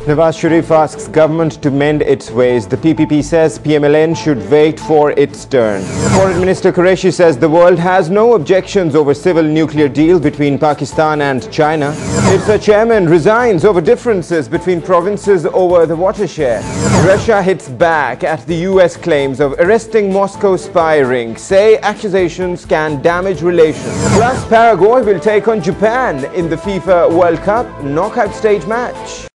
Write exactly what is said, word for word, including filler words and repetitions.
Nawaz Sharif asks government to mend its ways. The P P P says P M L N should wait for its turn. Foreign Minister Qureshi says the world has no objections over civil nuclear deal between Pakistan and China. IPSA chairman resigns over differences between provinces over the watershed. Russia hits back at the U S claims of arresting Moscow spy ring. Say accusations can damage relations. Plus, Paraguay will take on Japan in the FIFA World Cup knockout stage match.